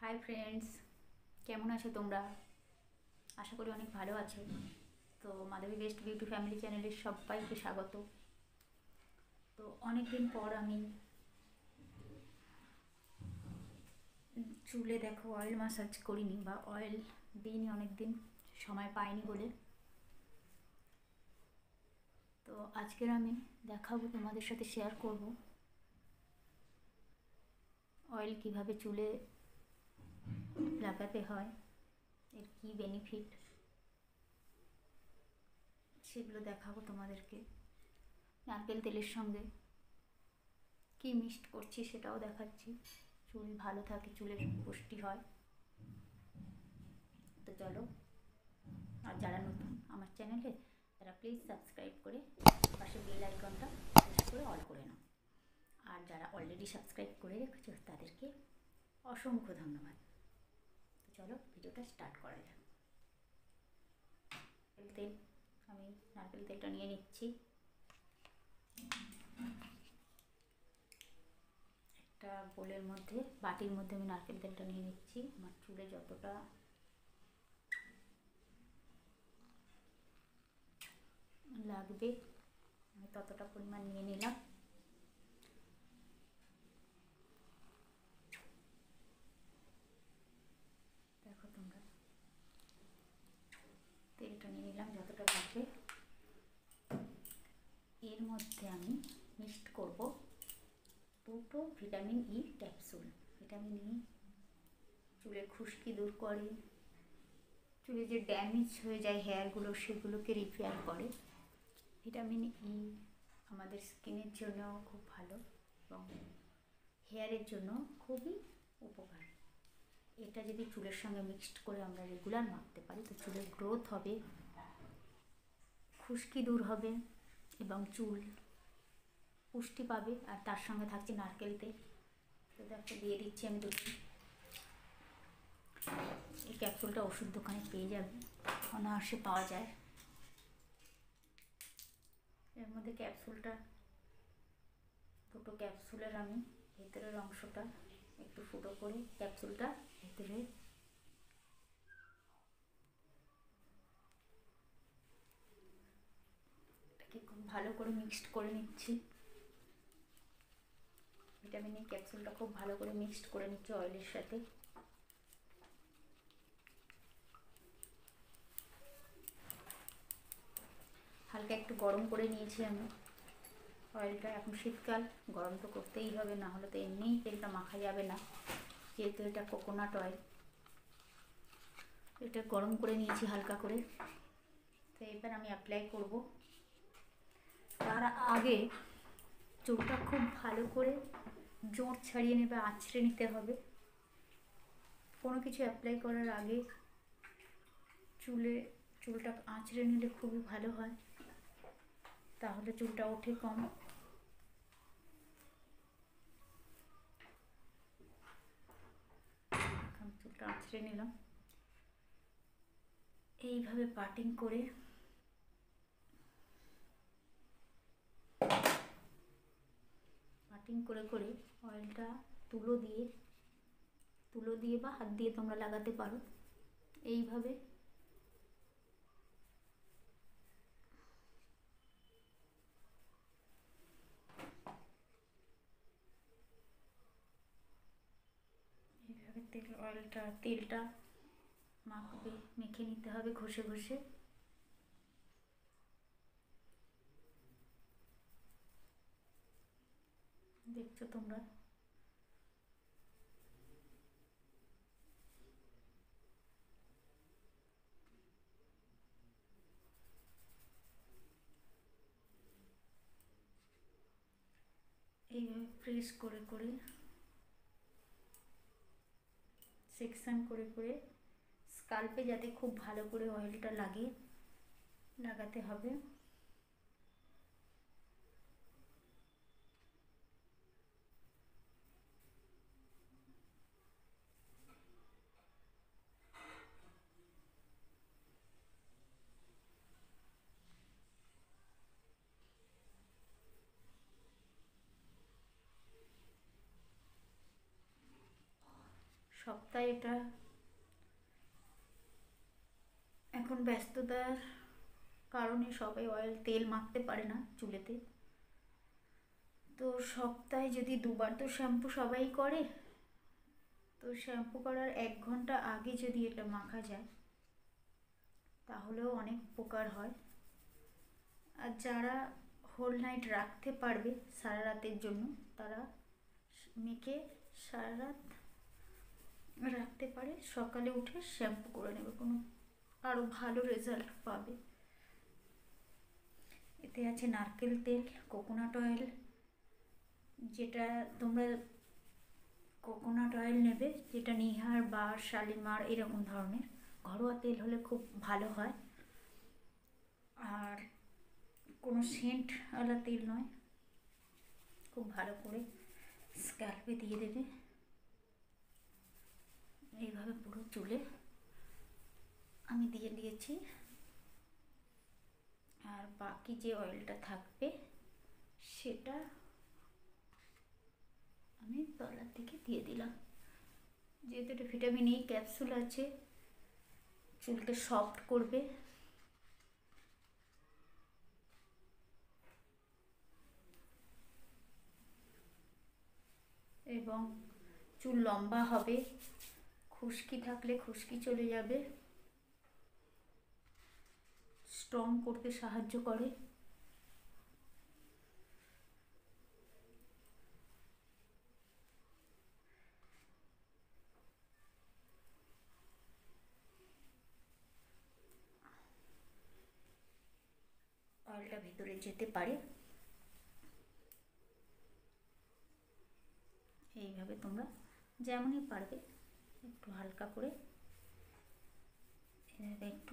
Hi friends, কেমন আছো তোমরা? আশা করি অনেক ভালো আছো। তো মাধবী বেস্ট বিউটি ফ্যামিলি চ্যানেলের সবাইকে স্বাগত। তো অনেক দিন পর আমি চুলে দেখো অয়েল ম্যাসাজ করিনি বা অয়েল দিইনি, অনেক দিন সময় পাইনি বলে। তো আজকের আমি দেখাবো, তোমাদের সাথে শেয়ার করব অয়েল কিভাবে চুলে লাগাতে হয়, এর কী বেনিফিট সেগুলো দেখাবো তোমাদেরকে। নারকেল তেলের সঙ্গে কি মিক্সড করছি সেটাও দেখাচ্ছি। চুল ভালো থাকে, চুলের পুষ্টি হয়। তো চলো, আর যারা নতুন আমার চ্যানেলে তারা প্লিজ সাবস্ক্রাইব করে পাশে বেল আইকনটা প্রেস করে অল করে নাও। আর যারা অলরেডি সাবস্ক্রাইব করে রেখেছো তাদেরকে অসংখ্য ধন্যবাদ। তো চলো ভিডিওটা স্টার্ট করা যাক। তেল, আমি নারকেল তেলটা নিয়ে নিচ্ছি। একটা বোলের মধ্যে, বাটির মধ্যে আমি নারকেল তেলটা নিয়ে নিচ্ছি। আমার চুলে যতটা লাগবে আমি ততটা পরিমাণ নিয়ে নিলাম। দেখো তোমরা, তেলটা নিয়ে নিলাম যতটা লাগবে। এর মধ্যে আমি মিক্সড করব দুটো vitamin E capsule. Vitamin E চুলের খুশকি দূর করে, চুলে যে ড্যামেজ হয়ে যায় হেয়ারগুলো সেগুলোকে রিপেয়ার করে। ভিটামিন ই আমাদের স্কিনের জন্য খুব ভালো এবং হেয়ারের জন্য খুবই উপকার। এটা যদি চুলের সঙ্গে মিক্সড করে আমরা রেগুলার মাখতে পারি তো চুলের গ্রোথ হবে, খুশকি দূর হবে এবং চুল পুষ্টি পাবে। আর তার সঙ্গে থাকছে নারকেল তেল। তো দেখো দিয়ে দিচ্ছি আমি দুটো। এই ক্যাপসুলটা ওষুধ দোকানে পেয়ে যাবে, অনায়াসে পাওয়া যায়। এর মধ্যে ক্যাপসুলটা, দুটো ক্যাপসুলের আমি ভেতরের অংশটা একটু ফুটো করে ক্যাপসুলটা ভেতরে এটাকে খুব ভালো করে মিক্সড করে নিচ্ছি। ভিটামিন ই ক্যাপসুলটা খুব ভালো করে মিক্সড করে নিচ্ছি অয়েলের সাথে। হালকা একটু গরম করে নিয়েছি আমি অয়েলটা। এখন শীতকাল, গরম তো করতেই হবে, না হলে তো এমনিই তেলটা মাখা যাবে না, যেহেতু এটা কোকোনাট অয়েল। এটা গরম করে নিয়েছি হালকা করে। তো এবার আমি অ্যাপ্লাই করব। তার আগে চুলটা খুব ভালো করে জোঁট ছাড়িয়ে নেবে, আঁচড়ে নিতে হবে। কোনো কিছু অ্যাপ্লাই করার আগে চুলটা আঁচড়ে নিলে খুবই ভালো হয়, তাহলে চুলটা ওঠে কম। এখন চুলটা আঁচড়ে নিলাম। এইভাবে পাটিং করে করে অয়েলটা তুলো দিয়ে বা হাত দিয়ে তোমরা লাগাতে পারো। এইভাবে তেলটা মাখবে, মেখে নিতে হবে ঘষে ঘষে। দেখছো তোমরা, এইভাবে প্রেস করে সেকশন করে স্কাল্পে যাতে খুব ভালো করে অয়েলটা লাগাতে হবে। সপ্তাহে এটা এখন ব্যস্ততার কারণে সবাই তেল মাখতে পারে না চুলেতে, তো সপ্তাহে যদি দুবার তো শ্যাম্পু সবাই করে, তো শ্যাম্পু করার 1 ঘন্টা আগে যদি এটা মাখা যায় তাহলেও অনেক উপকার হয়। আর যারা হোল নাইট রাখতে পারবে সারা রাতের জন্য, তারা মেখে সারা রাত রাখতে পারে, সকালে উঠে শ্যাম্পু করে নেবে, কোনো আরও ভালো রেজাল্ট পাবে। এতে আছে নারকেল তেল, কোকোনাট অয়েল, যেটা তোমরা কোকোনাট অয়েল নেবে যেটা নিহার বা শালিমার এরকম ধরনের ঘরোয়া তেল হলে খুব ভালো হয়। আর কোনো সেন্টওয়ালা তেল নয়, খুব ভালো করে স্ক্যাল্পে দিয়ে দেবে এইভাবে পুরো চুলে। আমি দিয়ে দিয়েছি, আর বাকি যে অয়েলটা থাকবে সেটা আমি তলার দিকে দিয়ে দিলাম। যেহেতু এটা ভিটামিন ই ক্যাপসুল আছে, চুলকে সফট করবে, এবং চুল লম্বা হবে, খুশকি থাকলে খুশকি চলে যাবে, স্ট্রং করতে সাহায্য করে। অয়েলটা ভেতরে যেতে পারে, এইভাবে তোমরা যেমনই পারবে একটু হালকা করে এভাবে একটু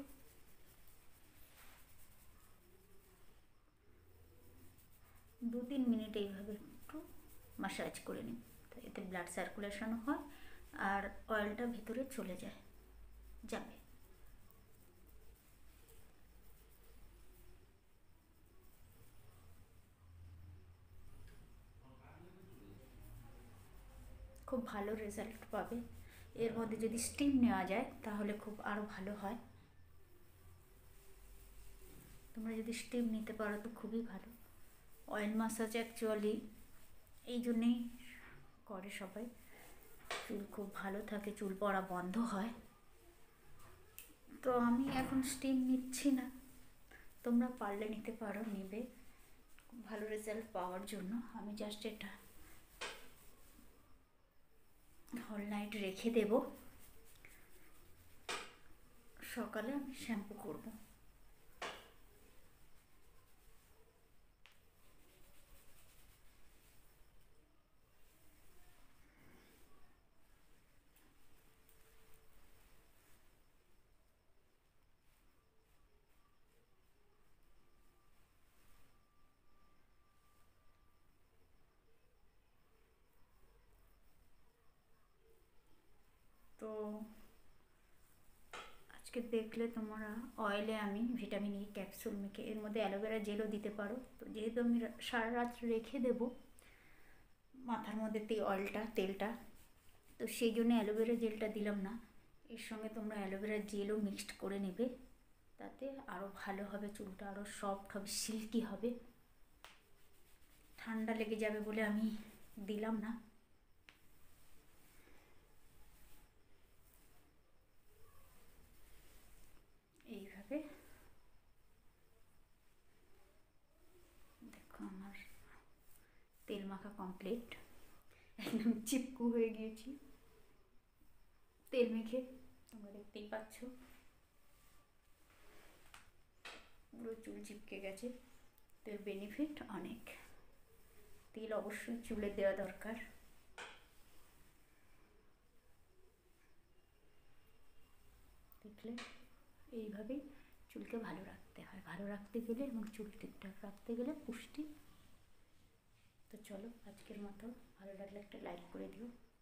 দু 3 মিনিট এইভাবে একটু মাসাজ করে নিন, এতে ব্লাড সার্কুলেশন হয় আর অয়েলটা ভেতরে চলে যাবে। খুব ভালো রেজাল্ট পাবে। এর মধ্যে যদি স্টিম নেওয়া যায় তাহলে খুব আরও ভালো হয়। তোমরা যদি স্টিম নিতে পারো তো খুবই ভালো। অয়েল মাসাজ অ্যাকচুয়ালি এই জন্যেই করে সবাই, চুল খুব ভালো থাকে, চুল পড়া বন্ধ হয়। তো আমি এখন স্টিম নিচ্ছি না, তোমরা পারলে নিতে পারো, নেবে, খুব ভালো রেজাল্ট পাওয়ার জন্য। আমি জাস্ট এটা হোল নাইট রেখে দেব, সকালে আমি শ্যাম্পু করব। তো আজকে দেখলে তোমরা অয়েলে আমি ভিটামিন ই ক্যাপসুল মেখে, এর মধ্যে অ্যালোভেরা জেলও দিতে পারো। তো যেহেতু আমি সারা রাত রেখে দেব মাথার মধ্যে তেলটা, তো সেই জন্য অ্যালোভেরা জেলটা দিলাম না। এর সঙ্গে তোমরা অ্যালোভেরা জেলও মিক্সড করে নেবে, তাতে আরও ভালো হবে, চুলটা আরও সফট হবে, সিল্কি হবে। ঠান্ডা লেগে যাবে বলে আমি দিলাম না। এইভাবে দেখো আমার তেল মাখা কমপ্লিট, একদম চিপকু হয়ে গিয়েছি তেল মেখে, তোমরা দেখতেই পাচ্ছ পুরো চুল চিপকে গেছে। তো এর বেনিফিট অনেক। তেল অবশ্যই চুলে দেওয়া দরকার। দেখলে এইভাবেই চুলকে ভালো রাখতে হয়, ভালো রাখতে গেলে এবং চুল ঠিকঠাক রাখতে গেলে পুষ্টি। তো চলো আজকের মতো, ভালো লাগলে একটা লাইক করে দিও।